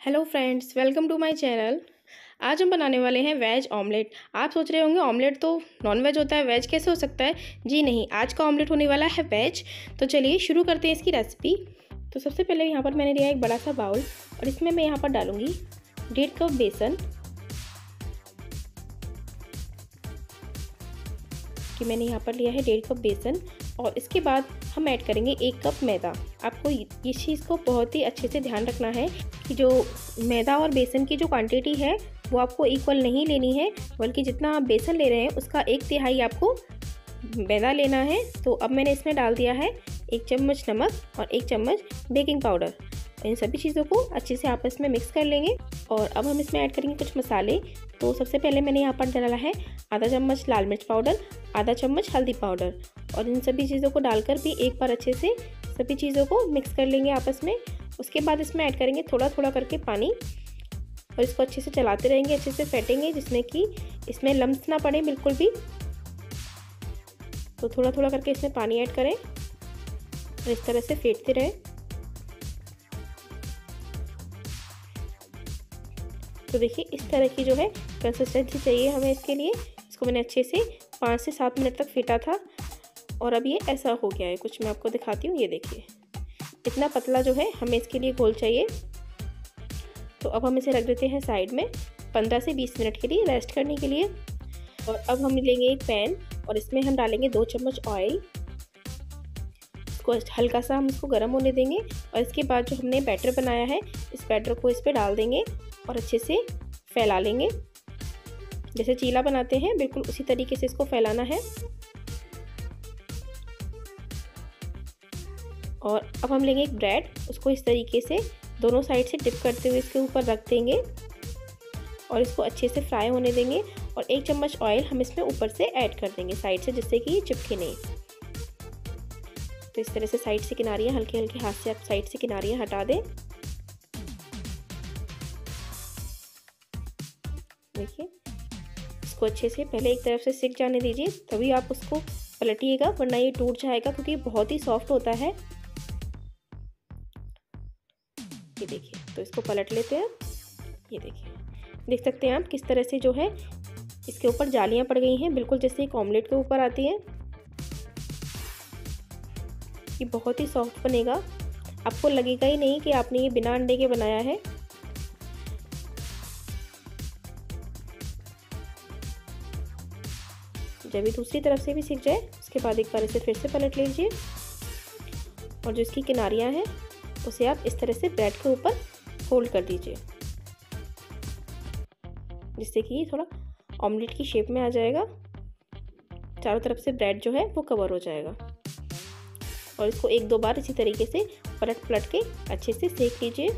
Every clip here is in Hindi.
Hello friends, welcome to my channel. आज हम बनाने वाले हैं वेज ऑमलेट। आप सोच रहे होंगे ऑमलेट तो नॉन वेज होता है, वेज कैसे हो सकता है। जी नहीं, आज का ऑमलेट होने वाला है वेज। तो चलिए शुरू करते हैं इसकी रेसिपी। तो सबसे पहले यहाँ पर मैंने लिया एक बड़ा सा बाउल और इसमें मैं यहाँ पर डालूँगी 1.5 कप बेसन कि मैंने यहाँ पर लिया है 1.5 कप बेसन। और इसके बाद हम ऐड करेंगे 1 कप मैदा। आपको इस चीज़ को बहुत ही अच्छे से ध्यान रखना है कि जो मैदा और बेसन की जो क्वांटिटी है वो आपको इक्वल नहीं लेनी है, बल्कि जितना आप बेसन ले रहे हैं उसका 1/3 आपको मैदा लेना है। तो अब मैंने इसमें डाल दिया है 1 चम्मच नमक और 1 चम्मच बेकिंग पाउडर। इन सभी चीज़ों को अच्छे से आपस में मिक्स कर लेंगे। और अब हम इसमें ऐड करेंगे कुछ मसाले। तो सबसे पहले मैंने यहाँ पर डाला है आधा चम्मच लाल मिर्च पाउडर, आधा चम्मच हल्दी पाउडर। और इन सभी चीज़ों को डालकर भी एक बार अच्छे से सभी चीज़ों को मिक्स कर लेंगे आपस में। उसके बाद इसमें ऐड करेंगे थोड़ा थोड़ा करके पानी और इसको अच्छे से चलाते रहेंगे, अच्छे से फेंटेंगे जिसमें कि इसमें लम्स ना पड़े बिल्कुल भी। तो थोड़ा थोड़ा करके इसमें पानी ऐड करें और इस तरह से फेंटते रहें। तो देखिए इस तरह की जो है कंसिस्टेंसी चाहिए हमें इसके लिए। इसको मैंने अच्छे से 5 से 7 मिनट तक फेंटा था और अब ये ऐसा हो गया है कुछ। मैं आपको दिखाती हूँ, ये देखिए इतना पतला जो है हमें इसके लिए घोल चाहिए। तो अब हम इसे रख देते हैं साइड में 15 से 20 मिनट के लिए रेस्ट करने के लिए। और अब हम लेंगे एक पैन और इसमें हम डालेंगे 2 चम्मच ऑयल। इसको हल्का सा हम इसको गर्म होने देंगे और इसके बाद जो हमने बैटर बनाया है इस बैटर को इस पर डाल देंगे और अच्छे से फैला लेंगे। जैसे चीला बनाते हैं बिल्कुल उसी तरीके से इसको फैलाना है। और अब हम लेंगे एक ब्रेड, उसको इस तरीके से दोनों साइड से डिप करते हुए इसके ऊपर रख देंगे और इसको अच्छे से फ्राई होने देंगे। और 1 चम्मच ऑयल हम इसमें ऊपर से ऐड कर देंगे साइड से, जिससे कि ये चिपके नहीं। तो इस तरह से साइड से किनारियाँ हल्के हल्के हाथ से आप साइड से किनारियाँ हटा दें। देखिए इसको अच्छे से पहले एक तरफ से सिक जाने दीजिए, तभी आप उसको पलटिएगा, वरना ये टूट जाएगा क्योंकि ये बहुत ही सॉफ्ट होता है। ये देखिए, तो इसको पलट लेते हैं। ये देखिए, देख सकते हैं आप किस तरह से जो है इसके ऊपर जालियां पड़ गई हैं, बिल्कुल जैसे एक ऑमलेट के ऊपर आती है। ये बहुत ही सॉफ्ट बनेगा, आपको लगेगा ही नहीं कि आपने ये बिना अंडे के बनाया है। जब ये दूसरी तरफ से भी सिक जाए उसके बाद एक बार इसे फिर से पलट लीजिए और जो इसकी किनारियां हैं उसे आप इस तरह से ब्रेड के ऊपर फोल्ड कर दीजिए, जिससे कि ये थोड़ा ऑमलेट की शेप में आ जाएगा। चारों तरफ से ब्रेड जो है वो कवर हो जाएगा। और इसको 1-2 बार इसी तरीके से पलट के अच्छे से सेक लीजिए।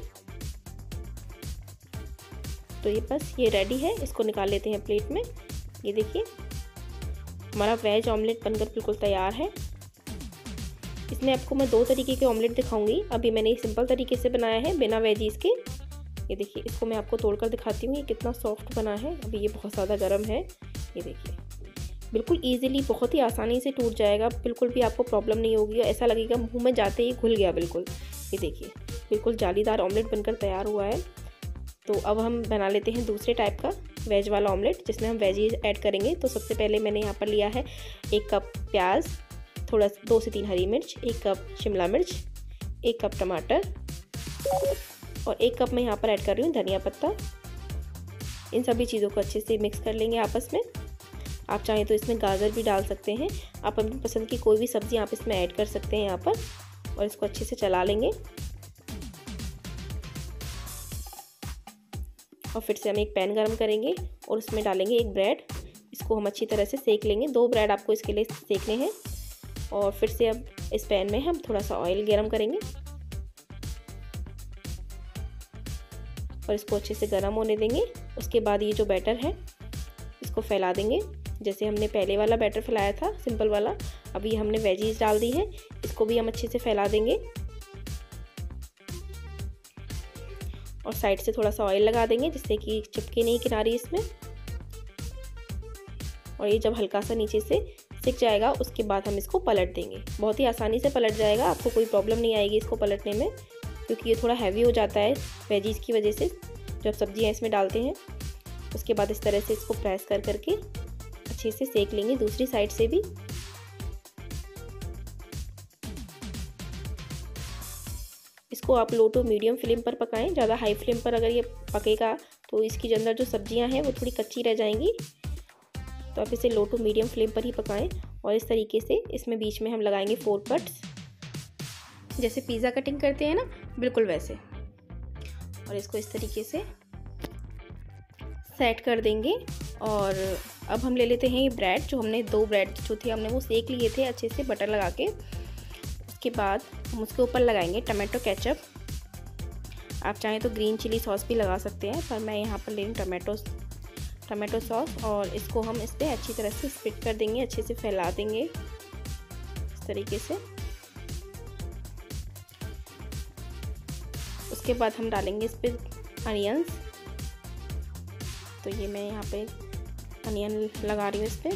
तो ये बस ये रेडी है, इसको निकाल लेते हैं प्लेट में। ये देखिए हमारा वेज ऑमलेट बनकर बिल्कुल तैयार है। इसमें आपको मैं 2 तरीके के ऑमलेट दिखाऊंगी। अभी मैंने सिंपल तरीके से बनाया है बिना वेजीज के। ये देखिए, इसको मैं आपको तोड़कर दिखाती हूँ ये कितना सॉफ्ट बना है। अभी ये बहुत ज़्यादा गर्म है। ये देखिए बिल्कुल ईजिली, बहुत ही आसानी से टूट जाएगा, बिल्कुल भी आपको प्रॉब्लम नहीं होगी। ऐसा लगेगा मुँह में जाते ही घुल गया बिल्कुल। ये देखिए बिल्कुल जालीदार ऑमलेट बनकर तैयार हुआ है। तो अब हम बना लेते हैं दूसरे टाइप का वेज वाला ऑमलेट, जिसमें हम वेजीज ऐड करेंगे। तो सबसे पहले मैंने यहाँ पर लिया है 1 कप प्याज, थोड़ा 2 से 3 हरी मिर्च, 1 कप शिमला मिर्च, 1 कप टमाटर और 1 कप मैं यहाँ पर ऐड कर रही हूँ धनिया पत्ता। इन सभी चीज़ों को अच्छे से मिक्स कर लेंगे आपस में। आप चाहें तो इसमें गाजर भी डाल सकते हैं, आप अपनी पसंद की कोई भी सब्ज़ी आप इसमें ऐड कर सकते हैं यहाँ पर। और इसको अच्छे से चला लेंगे और फिर से हम एक पैन गरम करेंगे और उसमें डालेंगे एक ब्रेड। इसको हम अच्छी तरह से सेक लेंगे। 2 ब्रेड आपको इसके लिए सेकने हैं। और फिर से अब इस पैन में हम थोड़ा सा ऑयल गरम करेंगे और इसको अच्छे से गरम होने देंगे। उसके बाद ये जो बैटर है इसको फैला देंगे, जैसे हमने पहले वाला बैटर फैलाया था सिंपल वाला। अभी हमने वेजीज डाल दी है, इसको भी हम अच्छे से फैला देंगे और साइड से थोड़ा सा ऑयल लगा देंगे जिससे कि चिपके नहीं किनारी इसमें। और ये जब हल्का सा नीचे से सिक जाएगा उसके बाद हम इसको पलट देंगे। बहुत ही आसानी से पलट जाएगा, आपको कोई प्रॉब्लम नहीं आएगी इसको पलटने में। क्योंकि ये थोड़ा हैवी हो जाता है वेजीज़ की वजह से जब सब्जियां इसमें डालते हैं। उसके बाद इस तरह से इसको प्रेस कर करके अच्छे से सेक लेंगे दूसरी साइड से भी। इसको आप लो टू मीडियम फ्लेम पर पकाएं। ज़्यादा हाई फ्लेम पर अगर ये पकेगा तो इसके अंदर जो सब्जियां हैं वो थोड़ी कच्ची रह जाएंगी। तो आप इसे लो टू मीडियम फ्लेम पर ही पकाएं। और इस तरीके से इसमें बीच में हम लगाएंगे 4 कट्स, जैसे पिज़्ज़ा कटिंग करते हैं ना, बिल्कुल वैसे। और इसको इस तरीके से सेट कर देंगे। और अब हम ले लेते हैं ये ब्रेड, जो हमने 2 ब्रेड जो थे हमने वो सेक लिए थे अच्छे से बटर लगा के। उसके बाद हम उसके ऊपर लगाएंगे टमाटो केचप। आप चाहें तो ग्रीन चिली सॉस भी लगा सकते हैं, पर मैं यहाँ पर ले रही हूँ टमाटो सॉस। और इसको हम इस पर अच्छी तरह से स्प्रेड कर देंगे, अच्छे से फैला देंगे इस तरीके से। उसके बाद हम डालेंगे इस पर अनियंस। तो ये मैं यहाँ पे अनियन लगा रही हूँ इस पर।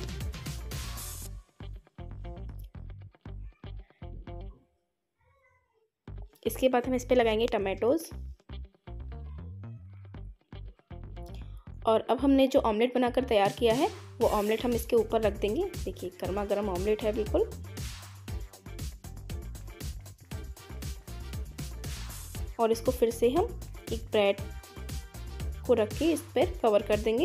इसके बाद हम इस पर लगाएंगे टमाटोज़। और अब हमने जो ऑमलेट बनाकर तैयार किया है वो ऑमलेट हम इसके ऊपर रख देंगे। देखिए गर्मा गर्म ऑमलेट है बिल्कुल। और इसको फिर से हम एक ब्रेड को रख के इस पर कवर कर देंगे।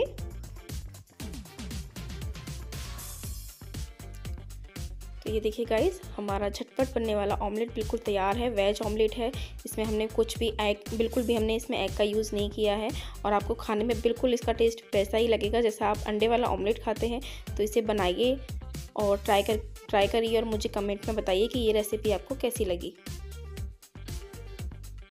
तो ये देखिए गाइस, हमारा झटपट बनने वाला ऑमलेट बिल्कुल तैयार है। वेज ऑमलेट है, इसमें हमने कुछ भी बिल्कुल भी हमने इसमें एग का यूज़ नहीं किया है। और आपको खाने में बिल्कुल इसका टेस्ट वैसा ही लगेगा जैसा आप अंडे वाला ऑमलेट खाते हैं। तो इसे बनाइए और ट्राई करिए और मुझे कमेंट में बताइए कि ये रेसिपी आपको कैसी लगी।